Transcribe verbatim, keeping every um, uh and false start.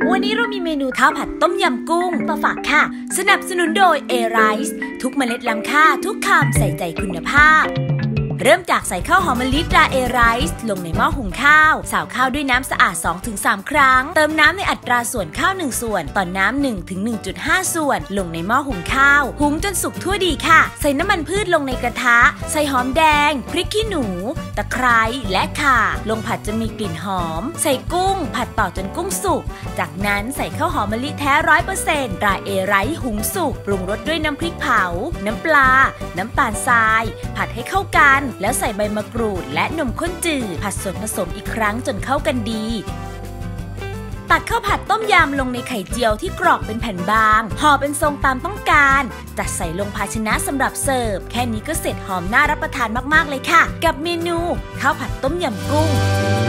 วันนี้เรามีเมนูข้าวผัดต้มยำกุ้งมาฝากค่ะสนับสนุนโดย เอ ไรซ์ ทุกเมล็ดล้ำค่าทุกคำใส่ใจคุณภาพเริ่มจากใส่ข้าวหอมมะลิตรา เอ ไรซ์ ลงในหม้อหุงข้าวสาวข้าวด้วยน้ำสะอาด สองถึงสาม ครั้งเติมน้ำในอัตราส่วนข้าวหนึ่งส่วนต่อน้ำ หนึ่งถึงหนึ่งจุดห้า ส่วนลงในหม้อหุงข้าวหุงจนสุกทั่วดีค่ะใส่น้ำมันพืชลงในกระทะใส่หอมแดงพริกขี้หนูตะไคร้และข่าลงผัดจนมีกลิ่นหอมใส่กุ้งผัดต่อจนกุ้งสุกจากนั้นใส่ข้าวหอมมะลิแท้ ร้อยเปอร์เซ็นต์ ตรา เอ ไรซ์ หุงสุกปรุงรสด้วยน้ำพริกเผาน้ำปลาน้ำตาลทรายผัดให้เข้ากันแล้วใส่ใบมะกรูดและนมข้นจืดผัดส่วนผสมอีกครั้งจนเข้ากันดีตักข้าวผัดต้มยำลงในไข่เจียวที่กรอกเป็นแผ่นบางห่อเป็นทรงตามต้องการจัดใส่ลงภาชนะสำหรับเสิร์ฟแค่นี้ก็เสร็จหอมน่ารับประทานมากๆเลยค่ะกับเมนูข้าวผัดต้มยำกุ้ง